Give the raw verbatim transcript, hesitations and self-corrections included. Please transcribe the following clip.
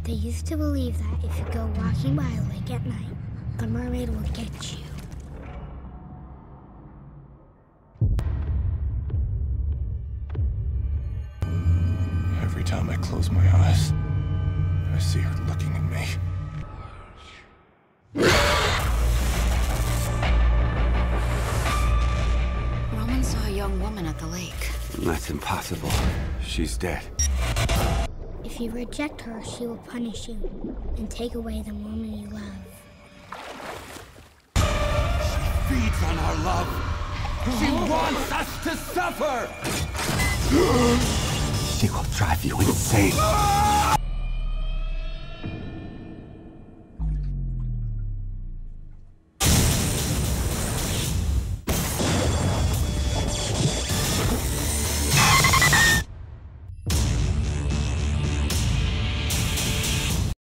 They used to believe that if you go walking by a lake at night, the mermaid will get you. Every time I close my eyes, I see her looking at me. Roman saw a young woman at the lake. That's impossible. She's dead. If you reject her, she will punish you and take away the woman you love. She feeds on our love. She wants us to suffer. She will drive you insane.